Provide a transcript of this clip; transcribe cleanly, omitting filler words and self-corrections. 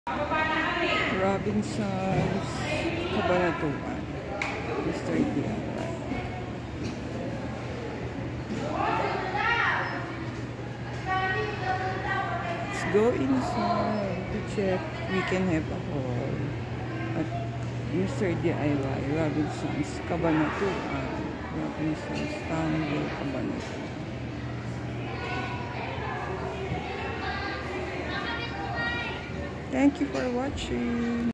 Robinsons, Cabanatuan, Mr. DIY. Let's go inside to check we can have a haul at Mr. DIY, Robinsons, Cabanatuan, Robinsons, Townville, Cabanatuan. Thank you for watching.